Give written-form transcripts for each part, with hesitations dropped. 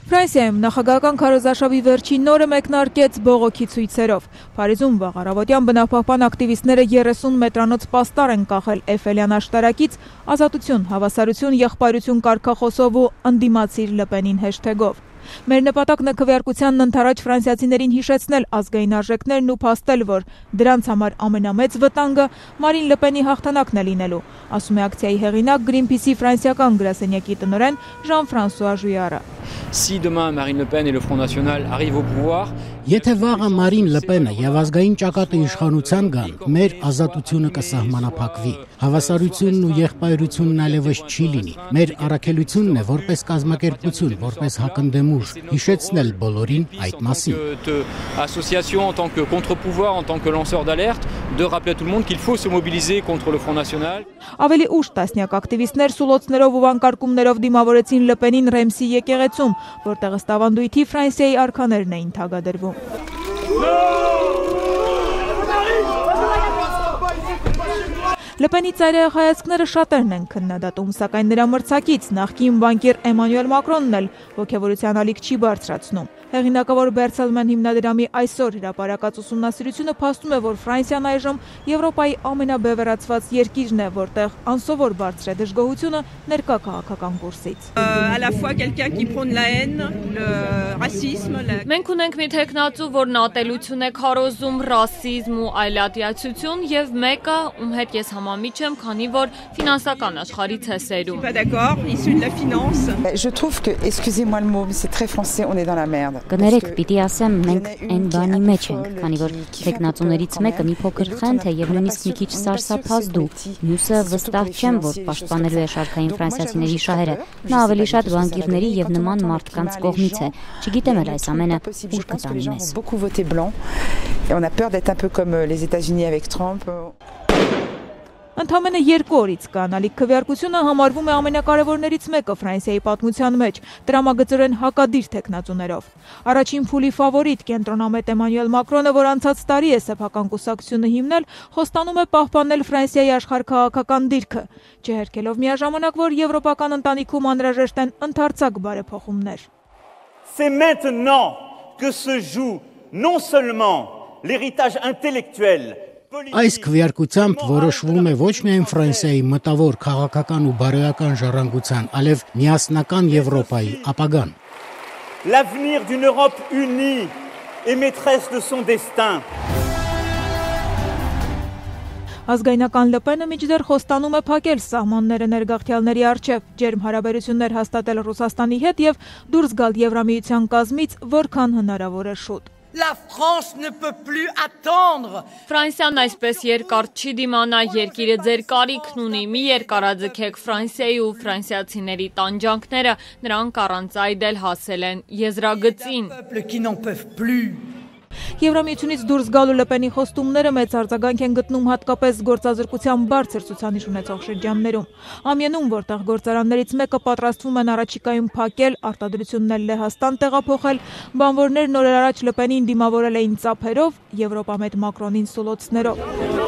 Ֆրանսիայում նախագահական քարոզարշավի վերջին նորը մեկնարկեց բողոքի ցույցերով։ Փարիզում վաղ առավոտյան բնապահպան ակտիվիստները 30 մետրանոց պաստառ են կախել Էյֆելյան աշտարակից ազատություն, հավասարություն, եղբայրություն կարգախոսով ու ընդդիմացիր Լպենին հեշթեգով։ Մեր նպատակն է քվեարկությանն ընդառաջ ֆրանսիացիներին հիշեցնել ազգային արժեքներն ու փաստել, որ դրանց համար ամենամեծ վտանգը Մարին Լպենի հաղթանակն է լինելու, ասում է ակցիայի հեղինակ Greenpeace-ի ֆրանսիական գրասենյակի տնօրեն Jean-François Juillard. Si demain Marine Le Pen et le Front National arrivent au pouvoir, Եթե վաղը Մարին Լպենը եւ ազգային ճակատը իշխանության գան, մեր ազատությունը կսահմանափակվի։ Հավասարությունն ու եղբայրությունն այլևս չի լինի։ Մեր առաքելությունն է որպես կազմակերպություն, որպես հակընդդեմ ուժ, հիշեցնել բոլորին այդ մասին։ Association en tant que contre-pouvoir, en tant que lanceur d'alerte, de rappeler à tout le monde qu'il faut se mobiliser contre le Front National. Ավելի ուշ տասնյակ ակտիվիստներ սուլոցներով ու վանկարկումներով դիմավորեցին Լպենին Ռեմսի եկեղեցում, որտեղ ըստ ավանդույթի Ֆրանսիայի արքաներն էին թագադրվում։ Լպենի ծայրահեղ հայացքները շատերն են քննադատում, սակայն նրա մրցակից նախկին բանկիր Էմանուել Մակրոնն էլ ոգևորության ալիք չի բարձրացնում։ Հեղինակավոր Բերցելմեն հիմնադրամի այսօր հրապարակած ուսումնասիրությունը փաստում է, որ Ֆրանսիան այժմ Եվրոպայի ամենաբևեռացված երկիրն է, որտեղ անսովոր բարձր է դժգոհությունը ներկա քաղաքական կուրսից։ Մենք ունենք մի թեկնածու, որն ատելություն է քարոզում, ռասիզմ ու այլատիացություն, եւ մեկը, ում հետ ես համամիջ եմ, քանի որ ֆինանսական աշխարհից է սերում։ Je trouve que, excusez-moi le mot, mais c'est très français, on est dans la merde. Կներեք, պիտի ասեմ, մենք այն բանի մեջ ենք, քանի որ տեխնացուներից մեկը մի փոքր խենթ է եւ նույնիսկ մի քիչ սարսափազդու, մյուսը վստահ չեմ, որ պաշտպանելու է շարքային ֆրանսիացիների շահերը, նա ավելի շատ բանկիրների եւ նման մարդկանց կողմից է, չգիտեմ էլ այս ամենը ուր կտանի մեզ։ Beaucoup voté blanc et on a peur d'être un peu comme les États-Unis avec Trump. Ընդամենը 2 օրից կանալիք քվեարկությունը համարվում է ամենակարևորներից մեկը Ֆրանսիայի պատմության մեջ, տրամագծորեն հակադիր թեկնածուներով։ Առաջին փուլի ֆավորիտ կենտրոնամետ Էմանուել Մակրոնը, որ անցած տարի է սեփական կուսակցությունը հիմնել, խոստանում է պահպանել Ֆրանսիայի աշխարհքաղաքական դիրքը, չհերքելով միաժամանակ, որ եվրոպական ընտանիքում անհրաժեշտ են ընդարձակ բարեփոխումներ։ C'est maintenant que se joue non seulement l'héritage intellectuel. Այս քվեարկությամբ որոշվում է ոչ միայն Ֆրանսիայի մտավոր քաղաքական ու բարոյական ժառանգության, այլև միասնական Եվրոպայի ապագան։ L'avenir d'une Europe unie et maîtresse de son destin. Ազգայնական Լպենը միջդեռ խոստանում է փակել սահմանները ներգաղթյալների առջև, ջերմ հարաբերություններ հաստատել Ռուսաստանի հետ եւ դուրս գալ Եվրամիության կազմից, որքան հնարավոր է շուտ։ La France ne peut plus attendre. Ֆրանսիան այսպես երկար չի դիմանա, երկիրը ձեր կարիքն ունի, մի երկարաձգեք Ֆրանսիայի ու ֆրանսիացիների տանջանքները, նրանք առանց այդ էլ հասել են եզրագծին։ Qui n'en peuvent plus. Եվրամիությունից դուրս գալու Լպենի խոստումները մեծ արձագանք են գտնում հատկապես գործազրկության բարձր ցուցանիշ ունեցող շրջաններում։ Ամյանում, որտեղ գործարաններից մեկը պատրաստվում են առաջիկայում փակել, արտադրությունն էլ Լեհաստան տեղափոխել, բանվորներ նոր առաջ Լպենին դիմավորել էին ծափերով, Եվրոպամետ Մակրոնին սուլոցներով։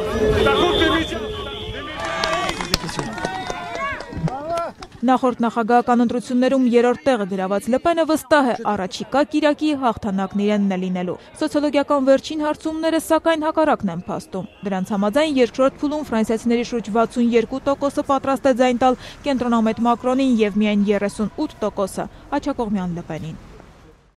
Նախորդ նախագահական ընտրություններում երրորդ տեղը գրաված Լպենը վստահ է առաջիկա կիրակի հաղթանակն իրենն է լինելու։ Սոցիոլոգիական վերջին հարցումները սակայն հակառակն են փաստում։ Դրանց համաձայն երկրորդ փուլում ֆրանսիացիների շուրջ 62%-ը պատրաստ է ձայն տալ կենտրոնամետ Մակրոնին եւ միայն 38%-ը աջակողմյան Լպենին։